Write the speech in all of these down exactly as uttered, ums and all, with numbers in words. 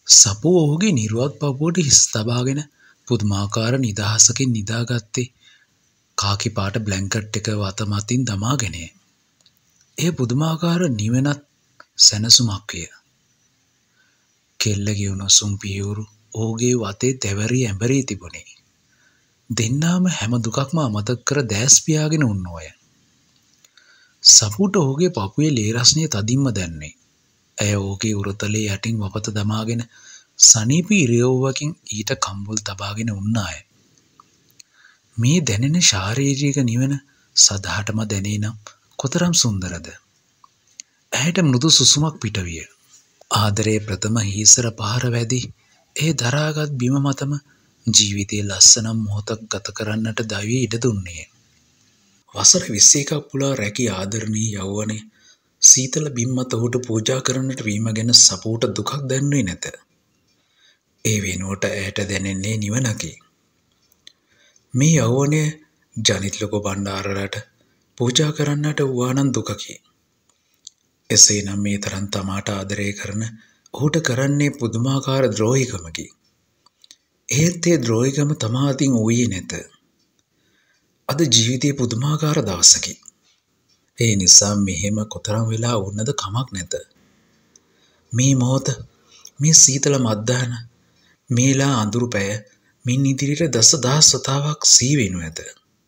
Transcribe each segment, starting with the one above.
සපුව ඔහුගේ නිරුවත් පපුවට හිස් තබාගෙන පුදුමාකාර නිදහසකින් නිදාගත්තේ කාකි පාට බ්ලැන්කට් එක වත මතින් දමාගෙනය. එය පුදුමාකාර නිවෙනත් සැනසුමක් විය. කෙල්ලගේ උණුසුම් පියවුරු ඔහුගේ වතේ තැවරී ඇඹරී තිබුණේ. දෙන්නාම හැම දුකක්ම අමතක කර දැස් පියාගෙන උන්නෝය. සපුට ඔහුගේ පපුවේ ලේ රස්නය තදින්ම දැනුනේ. ඇය ඔහුගේ උරතලේ යටින් වපත දමාගෙන සනීප ඉරියව්වකින් ඊට කම්බුල් තබාගෙන උන්නාය. මේ දැනෙන ශාරීරික නිවන සදහටම දැනේ නම් කොතරම් සුන්දරද. ඇයට මෘදු සුසුමක් පිටවිය. ආදරයේ ප්‍රථම හීසර පහර වැදී ඒ දරාගත් බිම මතම ජීවිතයේ ලස්සනම් මොහොතක් ගත කරන්නට දවී ඉඩ දුන්නේය. වසර විස්ස එකක් පුලා රැකි ආදරණීය යෞවනය සීතල බිම් මත ඔහුට පූජා කරන්නට වීම ගැන සපුට දුකක් දැනුනේ නැත. ඒ වෙනුවට ඇයට දැනෙන්නේ නිවනකි. මේ යෞවනය ජනිත් ලොකු බණ්ඩාරලට පූජා කරන්නට වූවානම් දුකකි. එසේනම් මේ තරම් තමාට ආදරය කරන ඔහුට කරන්නේ පුදුමාකාර ද්‍රෝහිකමකි. ඒත් ඒ ද්‍රෝහිකම තමා අතින් වූයේ නැත. අද ජීවිතයේ පුදුමාකාර දවසකි. ඒ නිසා මෙහෙම කොතරම් වෙලා වුණද කමක් නැත. මේ මොහොත, මේ සීතල මද්දාන, මේලා අඳුරු පැය මින් ඉදිරියට දස දහස් වතාවක් සී වෙනු ඇත.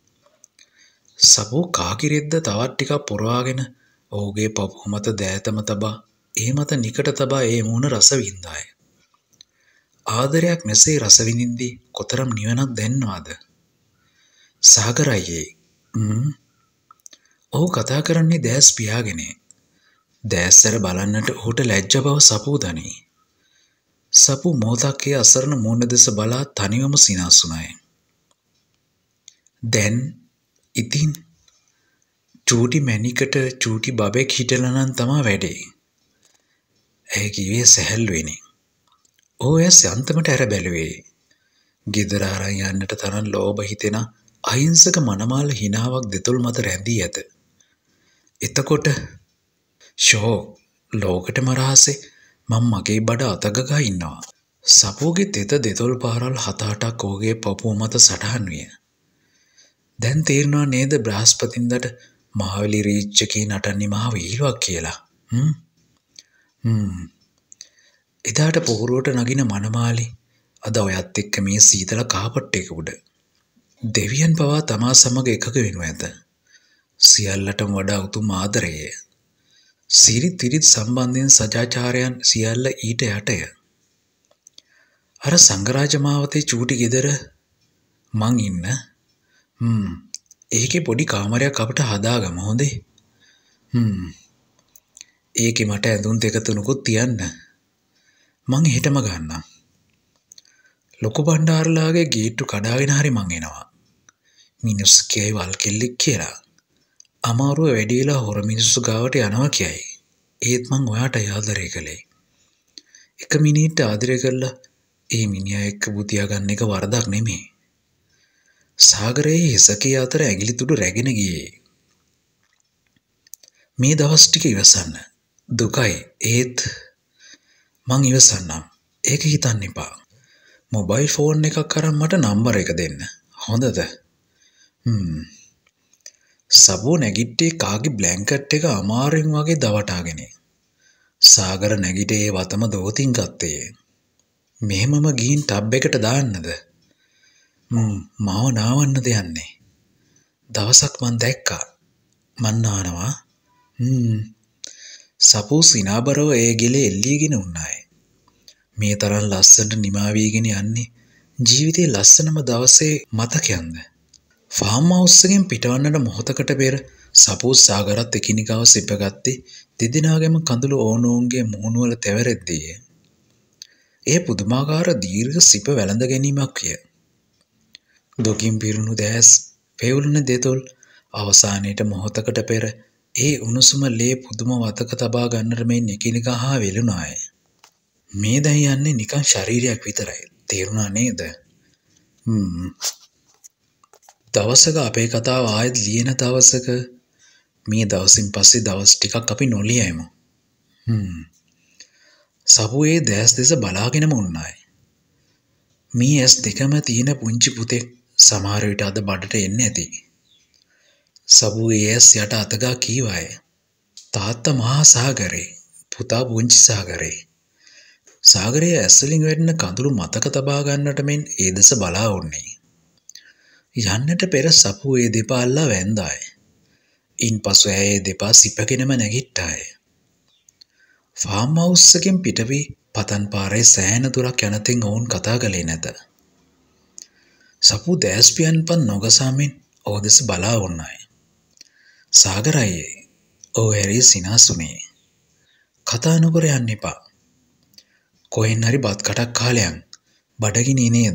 සපෝ කාකිරෙද්ද තවත් ටිකක් පොරවාගෙන ඔහුගේ පපුව මත දෑතම තබා ඒ මත නිකට තබා ඒ මූණ රස වින්දාය. ආදරයක් මෙසේ රස විඳින්දී කොතරම් නිවනක් දැනනවාද? සාගර අයියේ ම්ම් ඔහු කතා කරන්නේ දැස් පියාගෙන. දැස්සර බලන්නට ඔහුට ලැජ්ජ බව සපූ දනී. සපු මොහොතක් ඒ අසරණ මූණ දෙස බලා තනිවම සිනාසුනාය. දැන් ඉතින් චූටි මැණිකට චූටි බබෙක් හිටලා නම් තමා වැඩේ. ඇය කිව්වේ සැහැල්ලුවෙනි. ඔහු ඇස් යන්තමට ඇර බැලුවේ. ගෙදර අරන් යන්නට තරම් ලෝභ හිතෙන අහිංසක මනමාල හිනාවක් දෙතොල් මත රැඳී ඇත. එතකොට ෂෝ ලෝකෙටම රහසේ මම මගේ බඩ අතගගා ඉන්නවා. සපෝගේ තෙත දෙතොල් පාරල් හත අටක් ඔහුගේ පපුව මත සටහන් විය. දැන් තේරෙනවා නේද බ්‍රහස්පතින්දට මහවැලි රීච් එකේ නටන්නේ මහ වීලුවක් කියලා. හ්ම්. හ්ම්. එදාට පොහොරුවට නගින මනමාලි අද ඔයත් එක්ක මේ සීතල කාපට් එක උඩ. දෙවියන් පවා තමා සමග එකක වෙනු ඇත. සියල්ලටම වඩා උතුම් ආදරය. සිරිත් විරිත් සම්බන්ධයෙන් සදාචාරයන් සියල්ල ඊට යටය. අර සංගරාජ මාවතේ චූටි ගෙදර මං ඉන්න. හ්ම්. ඒකේ පොඩි කාමරයක් අපිට හදාගමු හොඳේ. හ්ම්. ඒකේ මට ඇඳුම් දෙක තුනකුත් තියන්න. මං හෙටම ගන්නම්. ලොකු බණ්ඩාරලාගේ ගේට්ටු කඩාගෙන හරි මං එනවා. මිනිස්සු කියයි වල් කෙල්ලෙක් කියලා. අමාරුව වැඩි වෙලා හොර මිනිස්සු ගාවට යනවා කියයි. ඒත් මං ඔයාට ආදරය කළේ. එක මිනිහට ආදරය කළා ඒ මිනිහා එක්ක බුදියා ගන්න එක වරදක් නෙමෙයි. සාගරයේ හිසකේ අතර ඇඟිලි තුඩු රැගෙන ගියේ. මේ දවස් ටික ඉවසන්න. දුකයි ඒත් මං ඉවසන්නම්. ඒක හිතන්න එපා. මොබයිල් ෆෝන් එකක් අරන් මට නම්බර එක දෙන්න. හොඳද? හ්ම්. සබෝ නැගිට්ටේ කාගේ බ්ලැන්කට් එක අමාරුවෙන් වගේ දවටාගෙන. සාගර නැගිටේ ඒ වතම දෝතින් ගත්තේ. මෙහෙමම ගිහින් ටබ් එකට දාන්නද? හ්ම් මාව නාවන්නද යන්නේ? දවසක් මං දැක්කා. මං නානවා. හ්ම්. සපෝ සිනාබරව ඒ ගෙලේ එල්ලීගෙන උන්නාය. මේ තරම් ලස්සනට නිමා වීගෙන යන්නේ ජීවිතේ ලස්සනම දවසේ මතකයන්ද? ෆාම් හවුස් එකෙන් පිටවන්නට මොහොතකට පෙර සපෝ සාගරත් එකිනෙකාව සිපගත්තේ දෙදෙනාගේම කඳුළු ඕනෝන්ගේ මුහුණුවල තැවරෙද්දී. ඒ පුදුමාකාර දීර්ඝ සිප වැළඳ ගැනීමක් විය. දුකින් පිරුණු දැස්, පෙවුලන දෙතොල් අවසානයේට මොහොතකට පෙර ඒ උණුසුම ලේ පුදුම වතක තබා ගන්නට මේ එකිනෙකා හා වෙලුණාය. මේ දැන් යන්නේ නිකන් ශරීරයක් විතරයි. තේරුණා නේද? හ්ම්. දවසක අපේ කතාව ආයෙත් ලියන දවසක මේ දවසින් පස්සේ දවස් ටිකක් අපි නොලියයිමු. හ්ම්. සපු ඒ දැස් දෙස බලාගෙනම උන්නායි. මේ ඇස් දෙකම තියෙන පුංචි පුතෙක් සමහර විට අද බඩට එන්නේ ඇති. සපු ඒ ඇස් යට අතගා කීවාය. තාත්තා මහා සාගරේ, පුතා පුංචි සාගරේ. සාගරයේ ඇස්වලින් වැටෙන කඳුළු මතක තබා ගන්නට මෙන් ඒ දෙස බලා උන්නේ. යන්නට පෙර සපු ඒ දෙපා අල්ලා වැන්දාය. ඉන්පසු ඇය ඒ දෙපා සිපගෙනම නැගිට්ටාය. ෆාම් හවුස් එකෙන් පිට වී පතන් පාරේ සෑහෙන දුරක් යනතෙන් ඔවුන් කතා කළේ නැත. සපු දැස් පියන්පත් නොගසාමින් ඔහු දෙස බලා උන්නාය. සාගර අයියේ, ඔහු හැරී සිනාසුනේ. කතා නොකර යන්න එපා. කොහෙන් හරි බත් කටක් කාලා යන්. බඩගිනි නේද?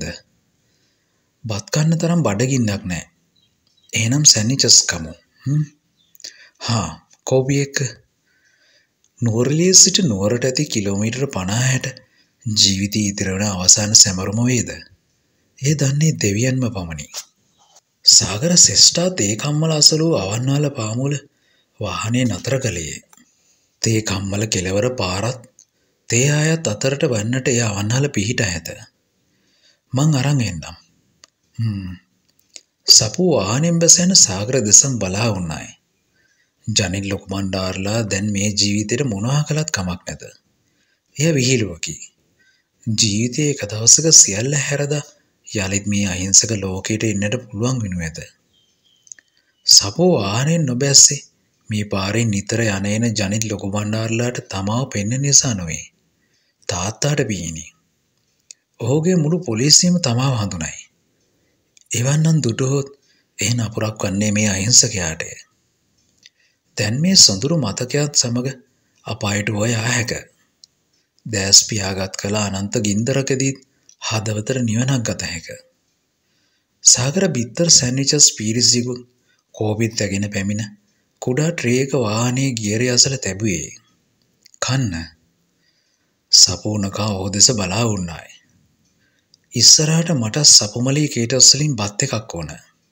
බත් කන්න තරම් බඩගින්නක් නැහැ. එහෙනම් සැන්ඩ්විචස් කමු. හ්ම්. හා, කෝපි එක. නුවරඑළිය සිට නුවරට ඇති කිලෝමීටර පනහ හැට ජීවිතයේ ඉතිරි වන අවසාන සැමරුම වේද? ඒ දන්නේ දෙවියන්ම පමණි. සාගර ශ්‍රේෂ්ඨා තේ කම්මල අසලූ අවන්නාල පාමුල වාහනේ නතර කළේ. තේ කම්මල කෙළවර පාරත් තේ ආයත් අතරට වන්නට එය අවන්නාල පිහිට ඇත. මං අරන් එන්නම්. හ්ම්. සපු වාහනෙන් බැසෙන සාගර දෙසම බලා උන්නායි. ජනිල් ලොකු මණ්ඩාරලා දැන් මේ ජීවිතේට මොනවා කළත් කමක් නැත. එය විහිළුවකි. ජීවිතයේ එක දවසක සියල්ල හැරදා යලිත් මේ අහිංසක ලෝකයට එන්නට පුළුවන් වෙනු ඇත. සපෝ වාහනෙන් නොබැස්සේ මේ පාරෙන් නිතර යන එන ජනිල් ලොකු මණ්ඩාරලාට තමාව පෙන්වන නිසා නොවේ. තාත්තාට බීනි. ඔහුගේ මුළු පොලිසියම තමාව හඳුනයි. එවන්නම් දුටුහොත් එහ නපුරක් වන්නේ මේ අහිංසකයාටය. දැන් මේ සොඳුරු මතකයත් සමග අපායට හොය යා හැක. දැස් පියාගත් කළ අනන්ත ගින්දරකදී හදවතට නිවනක් ගත හැක. සාගර බිත්තර සැන්ඩ්විචස් පීරිසිකුත් කෝපිත් ඇගෙන පැමිණ කුඩා ට්‍රේක වාහනේ ගියරේ අසල තැබුවේ. කන්න. සපුනකා ඔහු දෙස බලා උන්නායි. ඉස්සරහට මට සපුමලී කේටර්ස් වලින් බත් එකක් ඕන.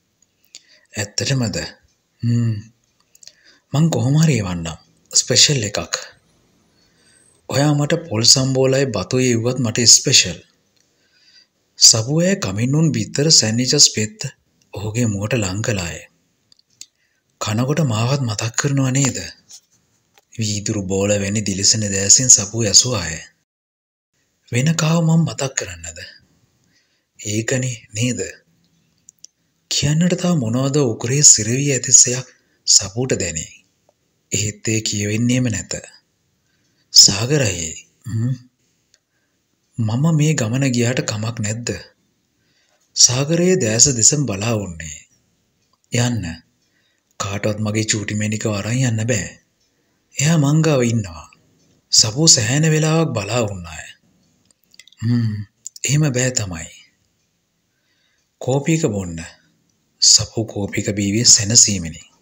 ඇත්තටමද? හ්ම්. මං කොහොම හරි එවන්නම්. ස්පෙෂල් එකක්. ඔයා මට පොල් සම්බෝලයි බතුයි ඉව්වත් මට ස්පෙෂල්. සබුවේ කමින්නුන් බිත්තර සැන්ඩ්විචස් පෙත්ත ඔහුගේ මුවට ලං කළාය. කනකොට මාවත් මතක් කරනව නේද? වීදුරු බෝල වැනි දිලිසෙන දැසින් සබුව ඇසුවාය. වෙන කාව මම මතක් කරන්නද? ඒකනේ නේද? කියන්නට තා මොනවද උකුරේ සිරවි ඇතිස්සයක් සබුට දැනේ. එහෙත් ඒ කියවෙන්නේම නැත. සාගරයේ මම මේ ගමන ගියාට කමක් නැද්ද? සාගරයේ දැස දෙසම බලා උන්නේ. යන්න. කාටවත් මගේ චූටි මැණිකව අරන් යන්න බෑ. එයා මං ගාව ඉන්නවා. සබු සෑහෙන වෙලාවක් බලා උන්නාය. හ්ම් එහෙම බෑ තමයි. කෝපියක බොන්න. සපු කෝපියක බීවේ සැනසීමෙනි.